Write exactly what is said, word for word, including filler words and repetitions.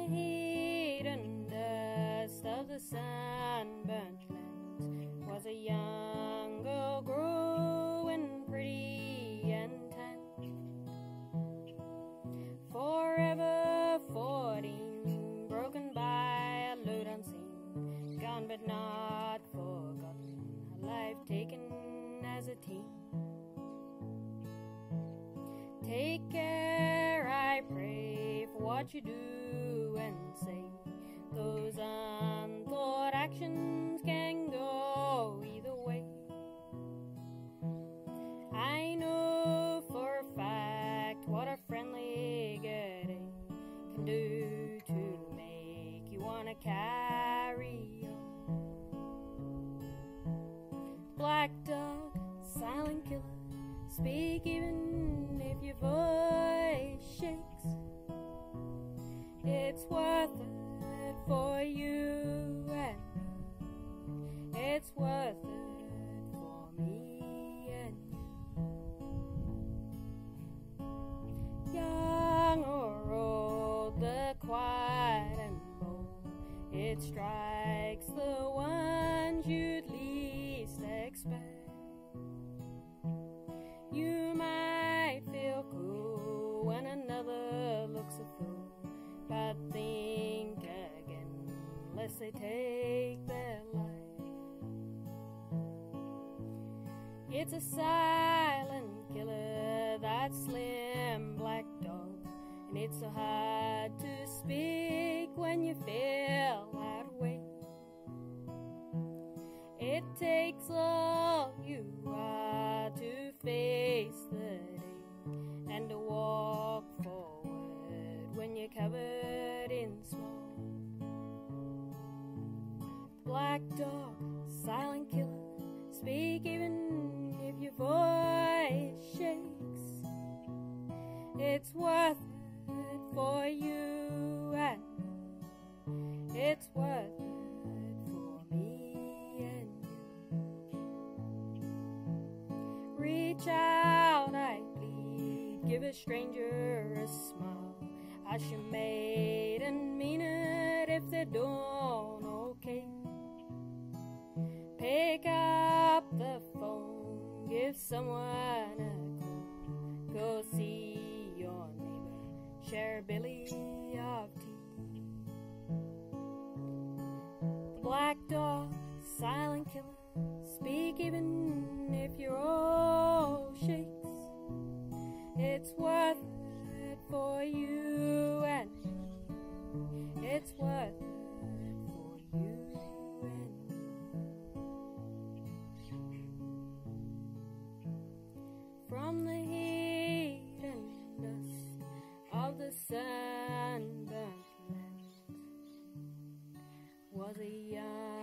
heat and dust of the sunburnt lands was a young girl growing pretty and tan. Forever fourteen, broken by a load unseen, gone but not forgotten, a life taken as a teen. Take care, I pray, for what you do and say. Those unthought actions can go either way. I know for a fact what a friendly good day can do to make you wanna carry on. Black dog, silent killer, speak even if your voice shakes. It's worth it for you and me. It's worth it for me and you. Young or old, the quiet and bold, it strikes the ones you'd least expect. You might feel cool when another looks a fool, but think again, lest they take their life. It's a silent killer, that slim black dog, and it's so hard to speak when you feel that way. It takes all you are to face the day and to walk forward when you're covered in smoke. Black dog, silent killer, speak even if your voice shakes. It's worth it for you and me. It's worth it for me and you. Reach out, I plead, give a stranger a smile. I should made and mean it if they're doing okay. Pick up the phone, give someone a call. Go see your neighbor, share a billy of tea. The black dog, silent killer, speak even if your all shakes. It's worth it for you and me. It's worth it for you and me. From the heat and dust of the sunburnt land was a young